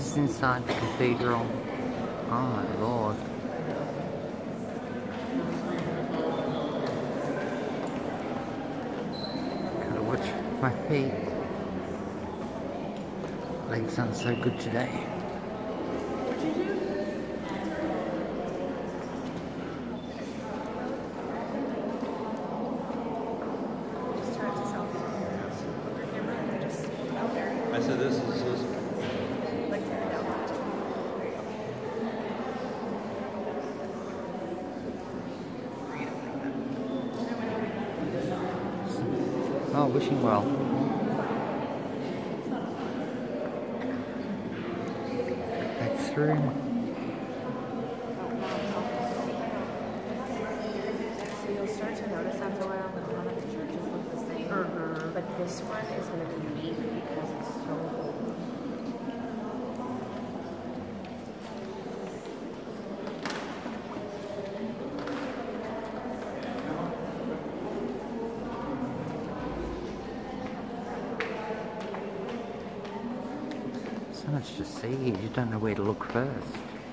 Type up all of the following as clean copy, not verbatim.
Just inside the cathedral. Oh my lord. Gotta watch my feet. Legs aren't so good today. I said this is Oh, wishing well. Back through. So you'll start to notice after a while that none of the churches look the same. But this one is going to be unique because it's so old. So much to see, you don't know where to look first.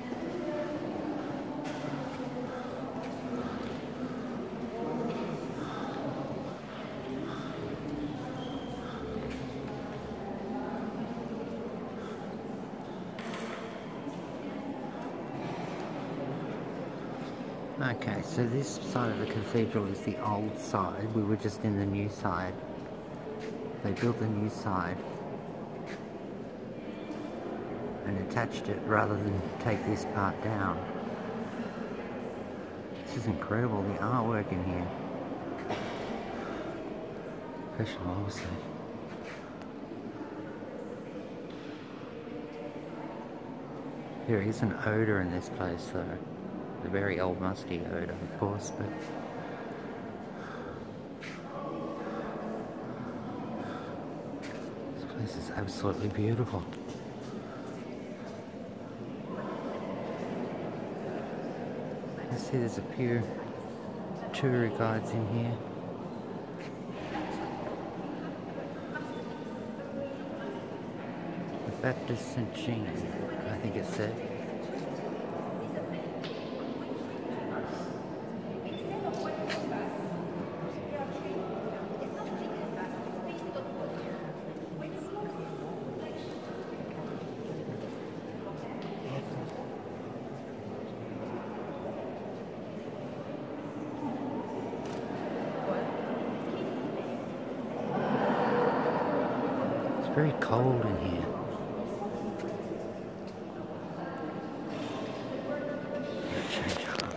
Okay, so this side of the cathedral is the old side. We were just in the new side. They built the new side and attached it rather than take this part down. This is incredible, the artwork in here. Professional, obviously. There is an odour in this place though. A very old musty odour, of course, but this place is absolutely beautiful. I see there's a few tour guides in here. The Baptist St. Jean, I think it said. It's very cold in here. Change colours.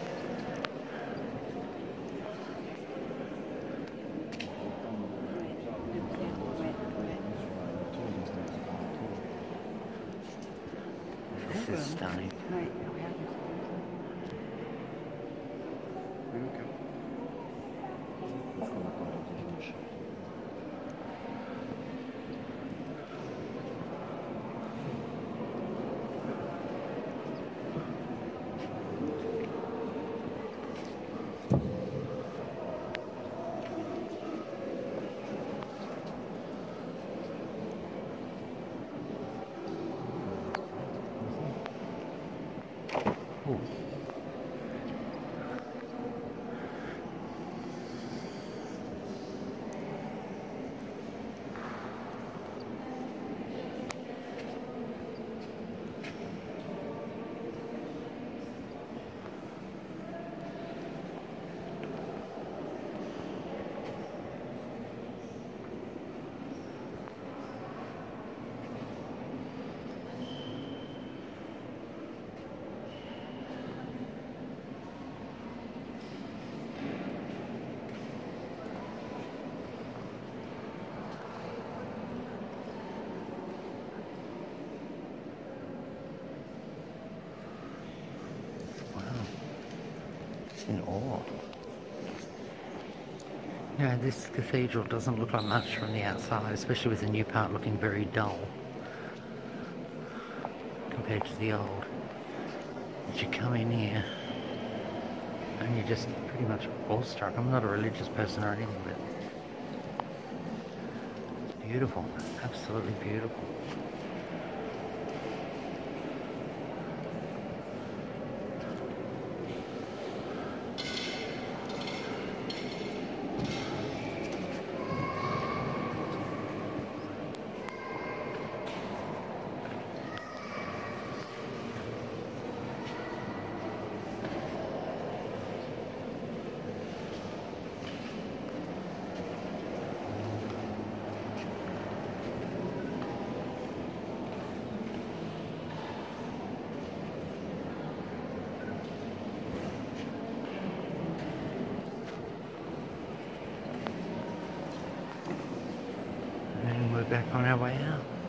This is stunning. Ooh. In awe. Yeah, this cathedral doesn't look like much from the outside, especially with the new part looking very dull compared to the old. But you come in here and you're just pretty much awestruck. I'm not a religious person or anything, but it's beautiful, absolutely beautiful. back on our way out.